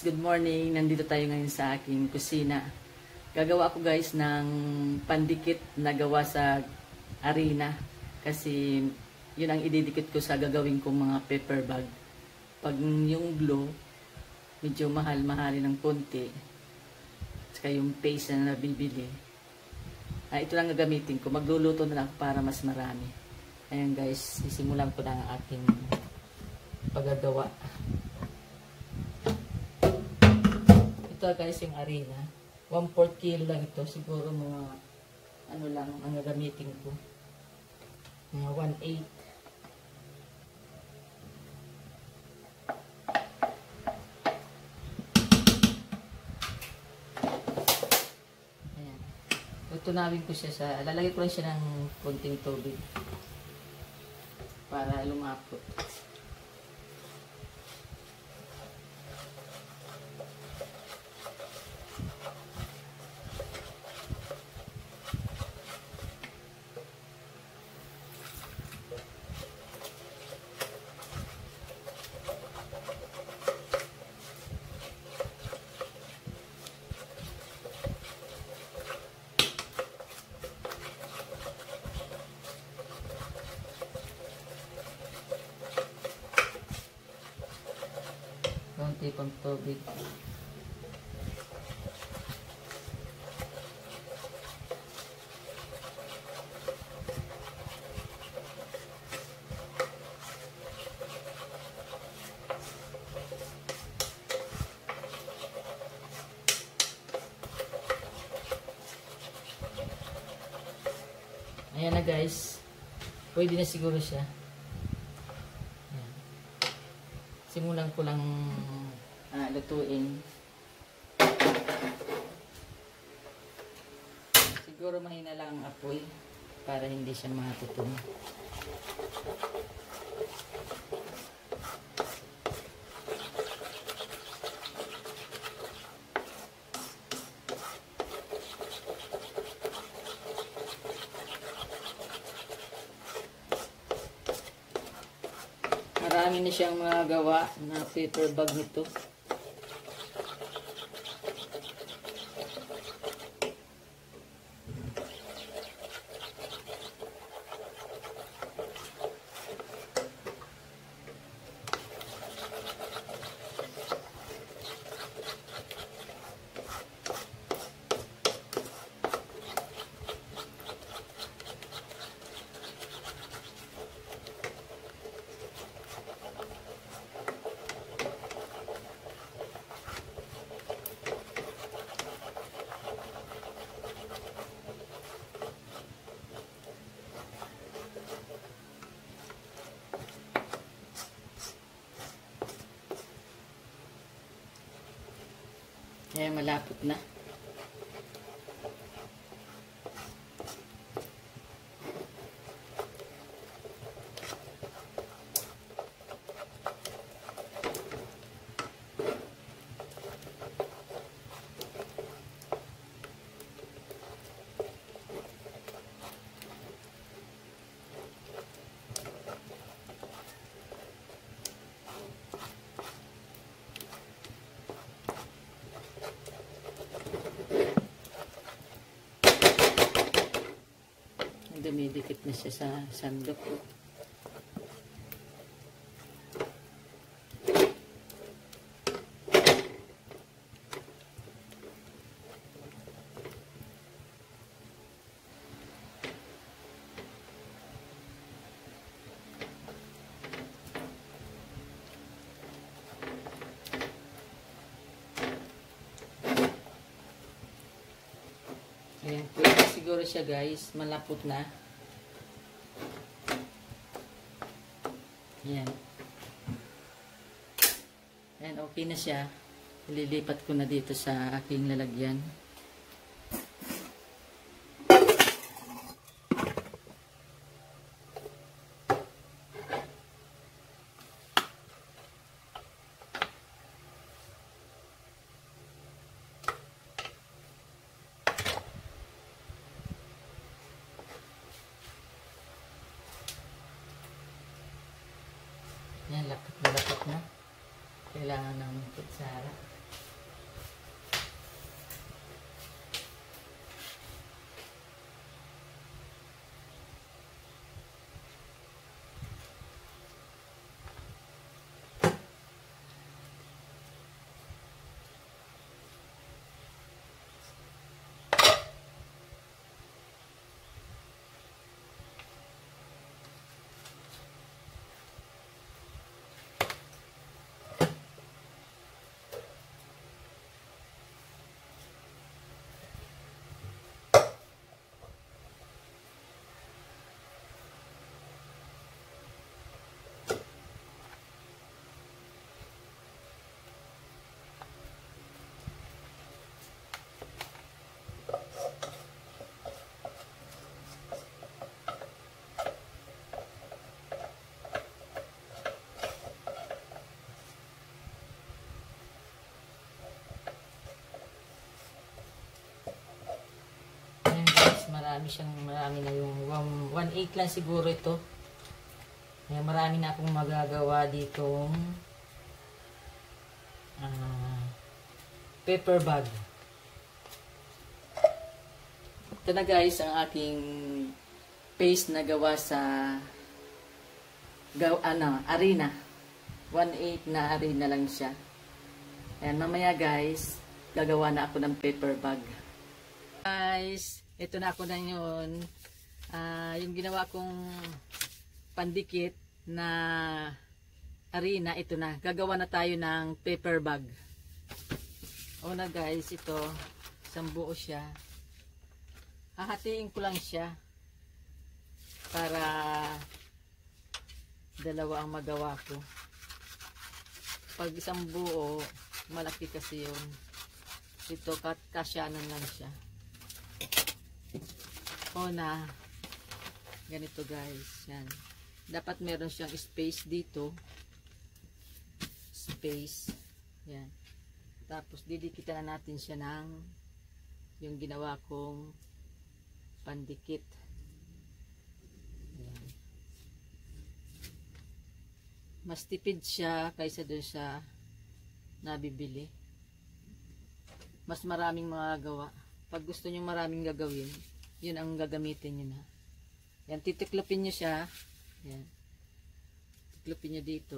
guys, good morning. Nandito tayo ngayon sa aking kusina. Gagawa ako guys ng pandikit na gawa sa arena. Kasi yun ang ididikit ko sa gagawin kong mga paper bag. Pag yung glue, medyo mahal-mahalin ng konti. Saka yung paste na nabibili. Ito lang gagamitin ko. Magluluto na lang para mas marami. Ayan guys, sisimulan ko na ang aking paggagawa. Ito guys yung arena. 1/4 kilo lang ito. Siguro mga ano lang ang gagamitin ko. Mga 1/8. Ayan. Tutunawin ko siya sa, lalagay ko lang siya ng konting tubig para lumapot. Konti pang tubig. Ayan na guys. Pwede na siguro siya. Ayan. Simulan ko lang lutuin. Siguro mahina lang ang apoy para hindi siya matutong. Marami na siyang mga gawa na paper bag nito. Kaya malapit na. Dumidikit na siya sa sandok. Ayan, pwede siguro siya guys, malapot na. Ayan. Ayan, okay na siya. Ililipat ko na dito sa aking lalagyan. Yan, lapit na lapit na. Kailangan ng kutsara. marami na yung 1/8 lang siguro ito. Kaya marami na akong magagawa ditong paper bag. Ito na guys ang aking paste na gawa sa arena. 1/8 na arena lang siya. Ayan, mamaya guys, gagawa na ako ng paper bag. Guys, ito na ako na yun. Yung ginawa kong pandikit na arena, ito na. Gagawa na tayo ng paper bag. Una guys, ito, isang buo siya. Hahatiin ko lang siya para dalawa ang magawa ko. Pag isang buo, malaki kasi yun. Ito, kasyanan lang siya. Una, ganito guys. Yan. Dapat meron siyang space dito. Space. Yan. Tapos, didikitan na natin siya ng yung ginawa kong pandikit. Yan. Mas tipid siya kaysa doon sa nabibili. Mas maraming magagawa. Pag gusto nyo maraming gagawin, yun ang gagamitin nyo na. Yan, titiklopin nyo siya. Yan. Tiklopin nyo dito.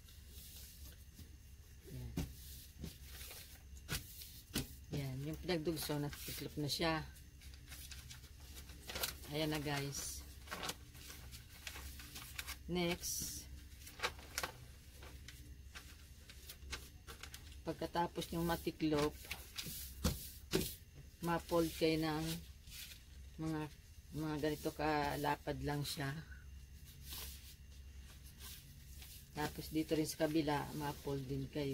Yan. Yan, yung pinagdugso, natitiklop na siya. Ayan na guys. Next, pagkatapos yung matiklop, ma-fold kayo ng mga ganito kalapad lang siya. Tapos dito rin sa kabila, ma-fold din kayo.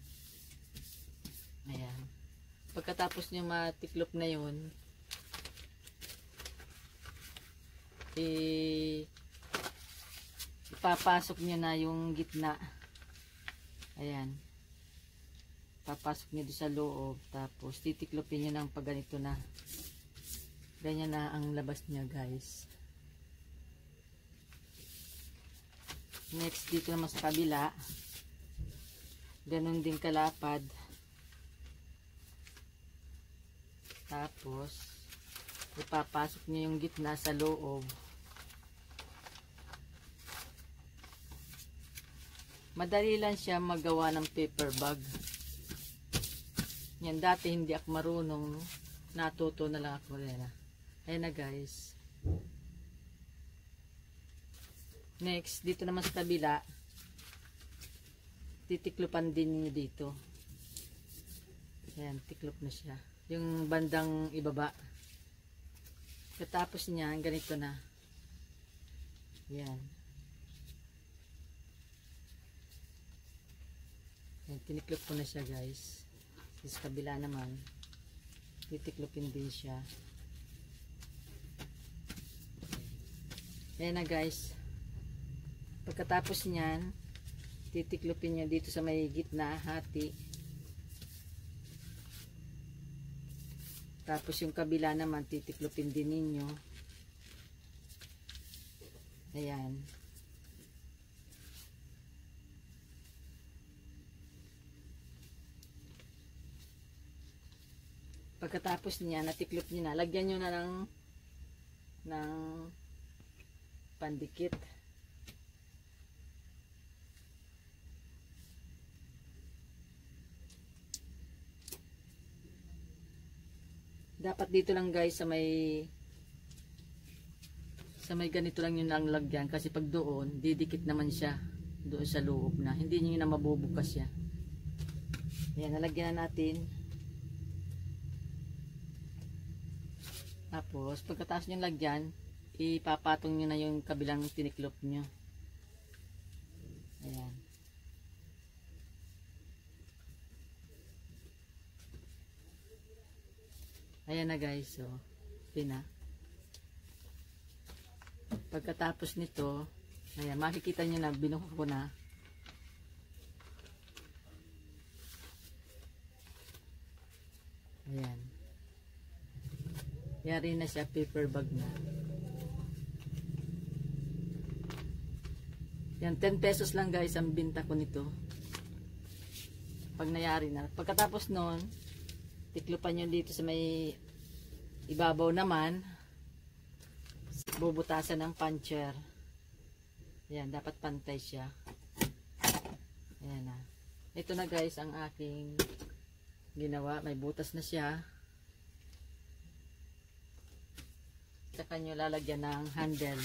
Ayan. Pagkatapos nyo matiklop na yun, ipapasok nyo na yung gitna. Ayan. Papasok nyo doon sa loob. Tapos titiklopin nyo ng pag ganito na. Ganyan na ang labas niya guys. Next, dito naman sa kabila. Ganun din kalapad. Tapos ipapasok nyo yung gitna sa loob. Madali lang siya magawa ng paper bag. Yan, dati hindi ako marunong. Natuto na lang ako rin. Ayan na guys. Next, dito naman sa kabila, titiklupan din niyo dito. Ayan, tiklop na siya. Yung bandang ibaba. Katapos niya, ganito na. Ayan. Ayan, tiniklop ko na siya guys. Sa kabila naman, titiklopin din siya. Ayan na guys. Pagkatapos niyan, titiklopin niya dito sa may gitna, hati. Tapos yung kabila naman, titiklopin din ninyo. Ayan. Pagkatapos niya, natiklop niyo na, lagyan niyo na ng pandikit. Dapat dito lang guys sa may ganito lang yung lagyan, kasi pag doon didikit naman siya doon sa loob na, hindi niyo na mabubukas siya. Ayan, nalagyan na natin. Tapos pagkatapos nyo lagyan, ipapatong nyo na yung kabilang tiniklop nyo. Ayan. Ayan na guys, so na. Pagkatapos nito, ayan, makikita nyo na binuko ko na. Ayan. Yari na siya, paper bag na. Yan, 10 pesos lang guys ang binta ko nito. Pag nayari na. Pagkatapos nun, tiklupan nyo dito sa may ibabaw naman. Bubutasan ng puncher. Yan, dapat pantay siya. Ayan na. Ito na guys ang aking ginawa. May butas na siya. Saka nyo lalagyan ng handle.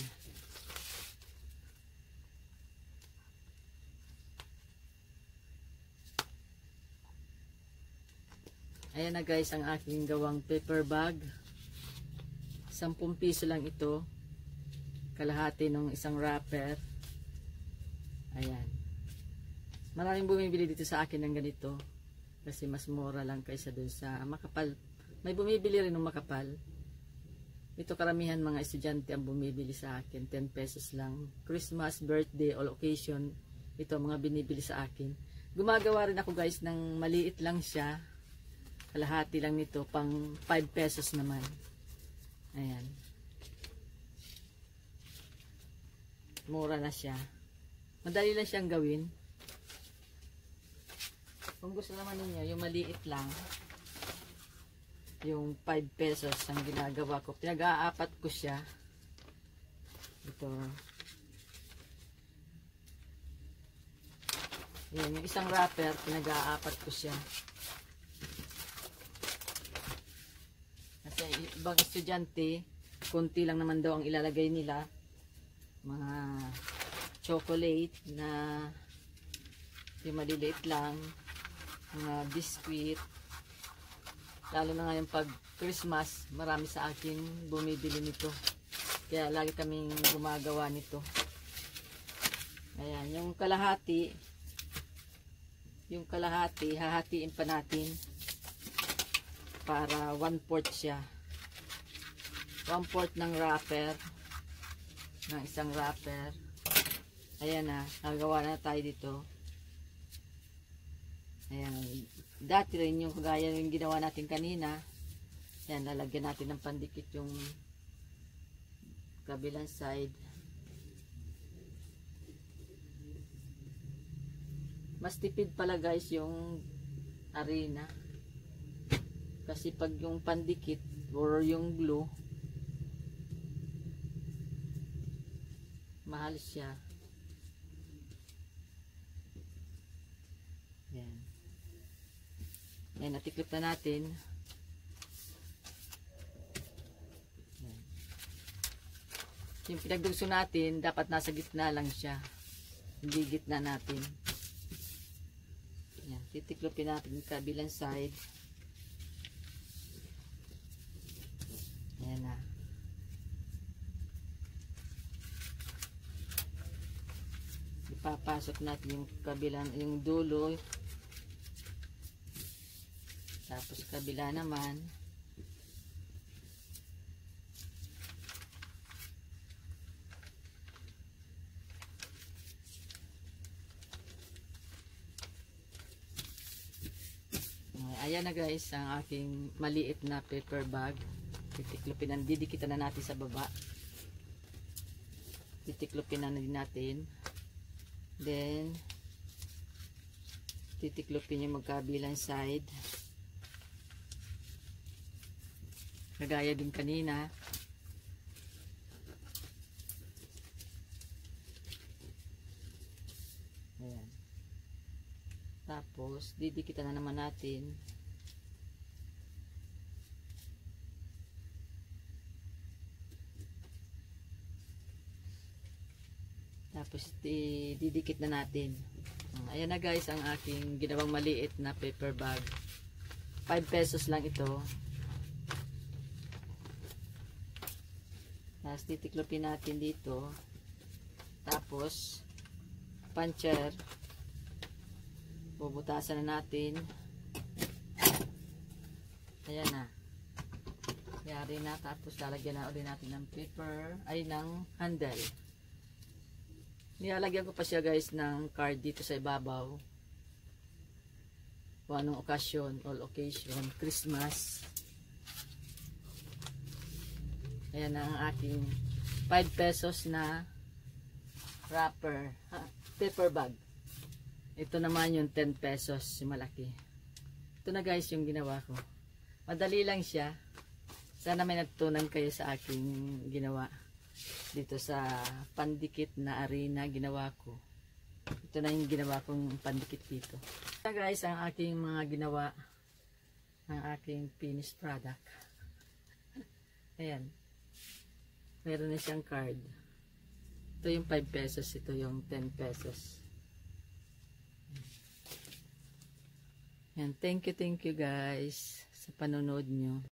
Ayan na guys ang aking gawang paper bag. 10 piso lang ito. Kalahati ng isang wrapper. Ayan. Maraming bumibili dito sa akin ng ganito. Kasi mas mura lang kaysa dun sa makapal. May bumibili rin ng makapal. Ito karamihan mga estudyante ang bumibili sa akin. 10 pesos lang. Christmas, birthday, all occasion. Ito mga binibili sa akin. Gumagawa rin ako guys ng maliit lang siya. Kalahati lang nito, pang 5 pesos naman. Ayan. Mura na siya. Madali lang siyang gawin. Kung gusto naman ninyo, yung maliit lang, yung 5 pesos ang ginagawa ko. Pinag-aapat ko siya. Ito. Ayan, yung isang wrapper, pinag-aapat ko siya. Kasi ibang estudyante, konti lang naman daw ang ilalagay nila. Mga chocolate na yung maliliit lang, mga biscuit. Lalo na ngayon pag Christmas, marami sa akin bumibili nito. Kaya lagi kaming gumagawa nito. Ayan, yung kalahati, hahatiin pa natin. Para 1/4 siya. 1/4 ng wrapper. Ng isang wrapper. Ayan na. Nagawa na tayo dito. Ayan. Dati rin yung kagaya yung ginawa natin kanina. Ayan. Lalagyan natin ng pandikit yung kabilang side. Mas tipid pala guys yung arena. Kasi pag yung pandikit or yung glue, mahal siya. Yan. Yan, natiklip na natin. Yan. Yung pinagdugso natin, dapat nasa gitna lang siya. Hindi gitna natin. Yan, titiklopin natin yung kabilang side. Ayan na. Ipapasok natin yung kabilang, yung dulo. Tapos kabila naman. Ayan na guys ang aking maliit na paper bag. Titiklopin na, didikitan na natin sa baba. Titiklopin na din natin. Then, titiklopin yung magkabilang side. Kagaya din kanina. Ayan. Tapos, didikitan na naman natin. Tapos didikit na natin. Ayan na guys ang aking ginawang maliit na paper bag. 5 pesos lang ito. Tapos titiklopin natin dito. Tapos puncher. Bubutasan na natin. Ayan na. Yari na. Tapos lalagyan na ulit natin ng paper. Ay ng handle. Nilalagyan ko pa siya guys ng card dito sa ibabaw. Kung anong occasion, all occasion, Christmas. Ayan ang aking 5 pesos na wrapper, paper bag. Ito naman yung 10 pesos, yung malaki. Ito na guys yung ginawa ko. Madali lang siya. Sana may natutunan kayo sa aking ginawa. Dito sa pandikit na arena ginawa ko. Ito na yung ginawa kong pandikit dito. Ito guys ang aking mga ginawa ng aking finished product. Ayan. Meron na siyang card. Ito yung 5 pesos. Ito yung 10 pesos. Ayan. Thank you guys sa panonood nyo.